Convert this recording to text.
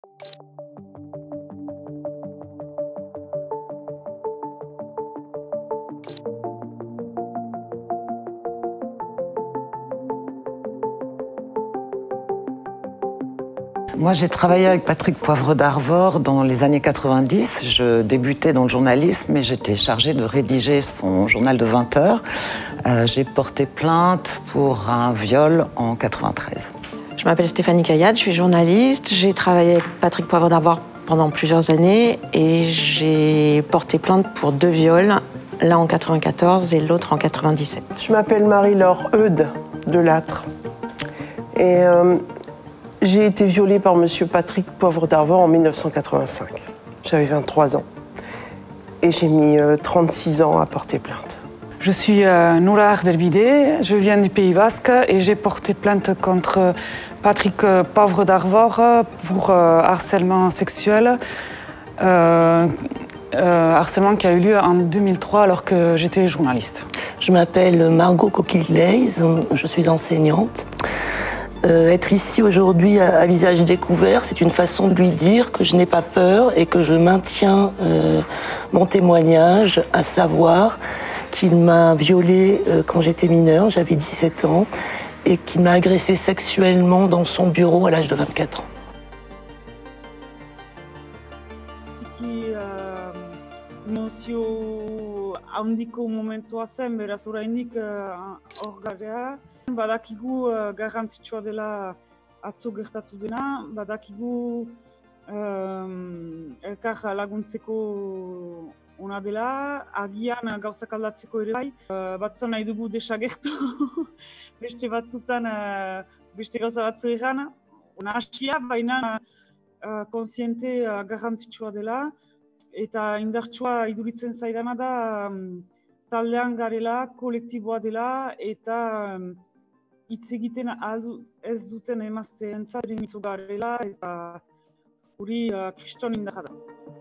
Moi, j'ai travaillé avec Patrick Poivre d'Arvor dans les années 90. Je débutais dans le journalisme et j'étais chargée de rédiger son journal de 20 heures. J'ai porté plainte pour un viol en 93. Je m'appelle Stéphanie Caillade, je suis journaliste. J'ai travaillé avec Patrick Poivre d'Arvor pendant plusieurs années et j'ai porté plainte pour 2 viols, l'un en 94 et l'autre en 97. Je m'appelle Marie-Laure Eudes de Lattre et j'ai été violée par monsieur Patrick Poivre d'Arvor en 1985. J'avais 23 ans et j'ai mis 36 ans à porter plainte. Je suis Noura Arberbide, je viens du Pays Basque et j'ai porté plainte contre Patrick Poivre d'Arvor pour harcèlement sexuel. Harcèlement qui a eu lieu en 2003 alors que j'étais journaliste. Je m'appelle Margot Coquille-Glaise, je suis enseignante. Être ici aujourd'hui à visage découvert, c'est une façon de lui dire que je n'ai pas peur et que je maintiens mon témoignage, à savoir qu'il m'a violée quand j'étais mineure, j'avais 17 ans, et qu'il m'a agressée sexuellement dans son bureau à l'âge de 24 ans. Emozio handiko momentua zen, beraz oraindik hor garea. Badakigu garrantzitsua dela atzo gertatu dena, badakigu elkar laguntzeko ona dela, agian gauzak aldatzeko ere bai. Batzutan nahi dugu desagertu, beste batzutan beste gauza batzu egan. Nahasia, baina kontziente garrantzitsua dela, eta indartsua iduritzen zaidana da taldean garela, kolektiboa dela, eta hitz egiten ez duten emazteentzat garela, eta hori kriston indarra da.